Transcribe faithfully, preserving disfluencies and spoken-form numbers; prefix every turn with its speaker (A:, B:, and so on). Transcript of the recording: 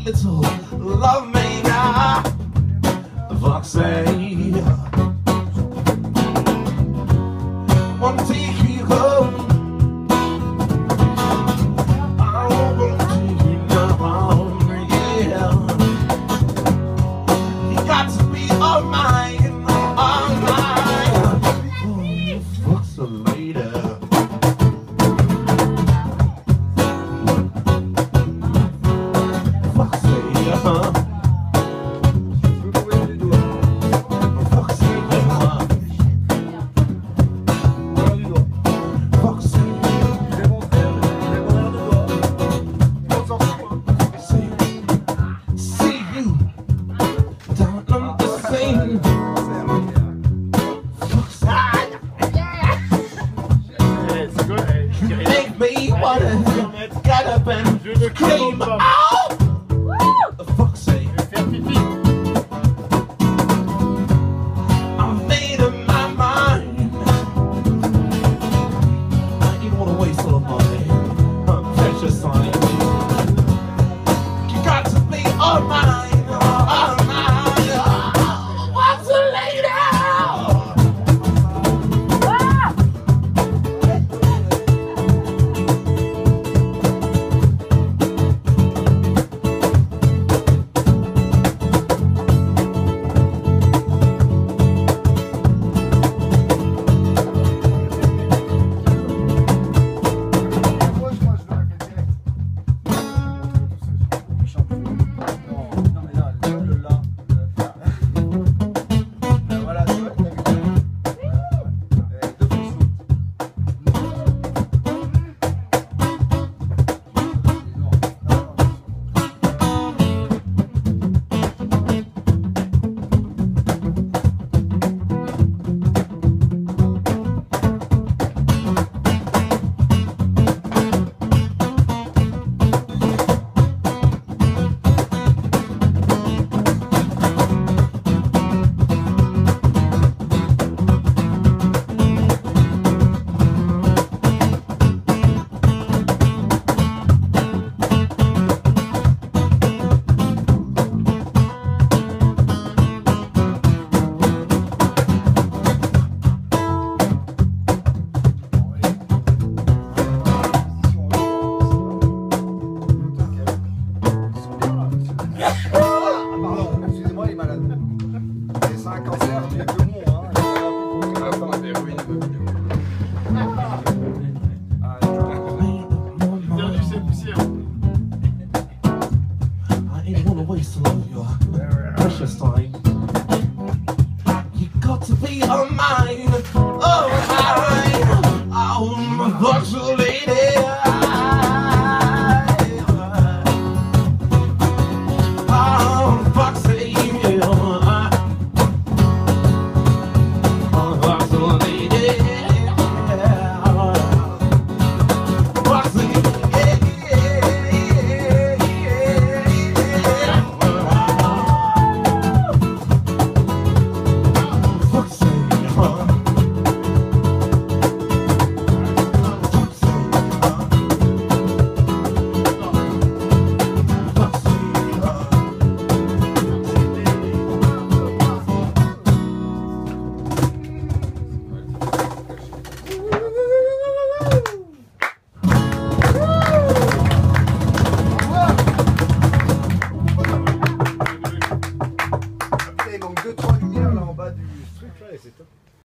A: little love maker, Foxy. Wanna take you home. I wanna take you home, yeah. You got to be all mine, all mine. Oh, Foxy lady. Make me wanna get up and scream out. Foxy, I'm made up my mind. I ain't wanna waste all my precious time. You got to be all mine, all mine. What's a lady?
B: C'est un cancer, mais que bon, hein. À la fin, des ruines de vidéo. Ah, il a perdu ses poussières.